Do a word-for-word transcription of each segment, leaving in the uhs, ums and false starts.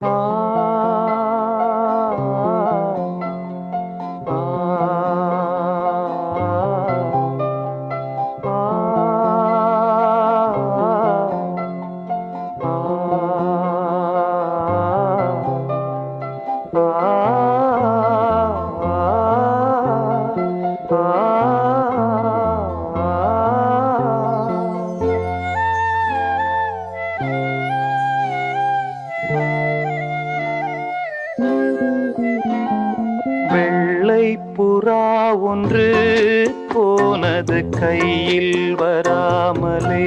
வெள்ளை புறா ஒன்று போனது கையில் வராமலே,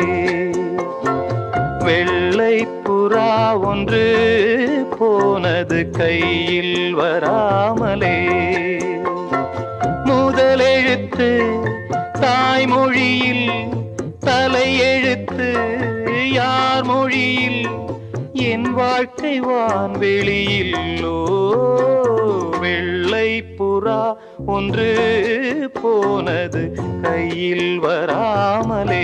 வெள்ளை புறா ஒன்று போனது கையில் வராமலே. முதலெழுத்து தாய்மொழியில், தலையெழுத்து யார் மொழியில், என் வாழ்க்கை வான்வெளியில்லோ. வெள்ளை புறா ஒன்று போனது கையில் வராமலே.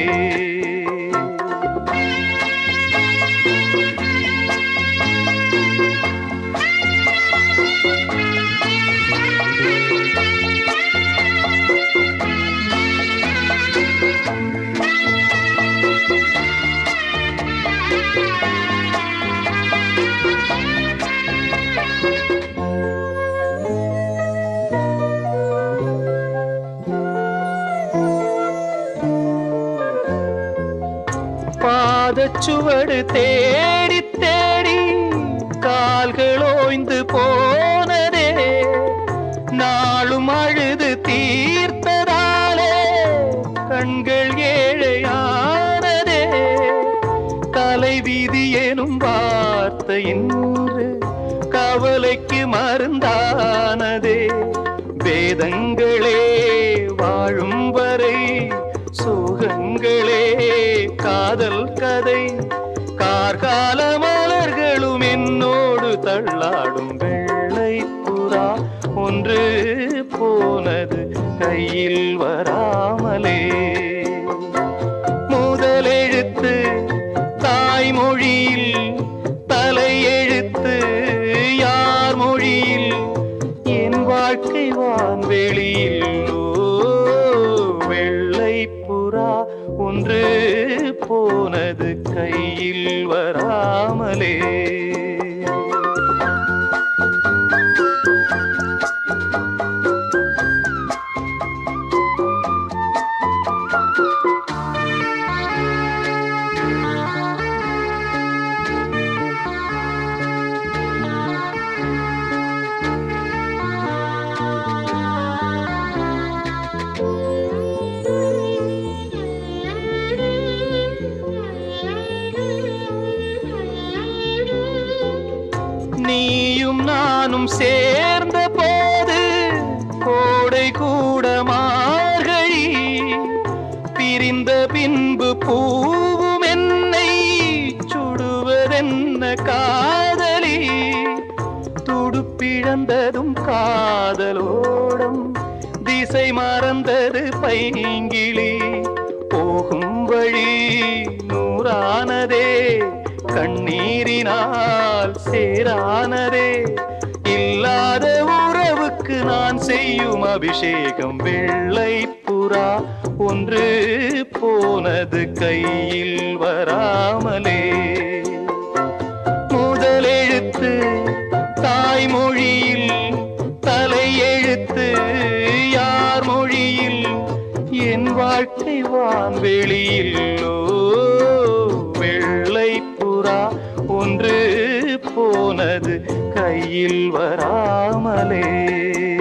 பாதச்சுவடு தேடி தேடி கால்கள் ஓய்ந்து போனதே, நாளும் அழுது தீர்த்ததாலே கண்கள் ஏழையானதே. தலைவிதி எனும் வார்த்தை இன்று கவலைக்கு மருந்தானதே. வேதங்களே வாழும் வரை சோகங்களே காதல் கதை, கார்கால மலர்களும் என்னோடு தள்ளாடும். வெள்ளை புறா ஒன்று போனது கையில் வராமலே. முதலெழுத்து தாய்மொழியில், தலையெழுத்து யார் மொழியில், என் வாழ்க்கை வான்வெளியில்லோ. வெள்ளை புறா ஒன்று போனது கையில் வராமலே. நீயும் நானும் சேர்ந்த போது கோடை கூட மார்கழி, பிரிந்த பின்பு பூவும் என்னை சுடுவதென்ன காதலி. துடுப்பிழந்ததும் காதலோடம், திசை மறந்தது பைங்கிளி. போகும் வழி நூறானதே, கண்ணீரினால் சேரானதே. இல்லாத உறவுக்கு நான் செய்யும் அபிஷேகம். வெள்ளை புறா ஒன்று போனது கையில் வராமலே. முதலெழுத்து தாய்மொழியில், தலையெழுத்து யார் மொழியில், என் வாழ்க்கை வான்வெளியில்லோ. வெள்ளை புறா ஒன்று போனது கையில் வராமலே.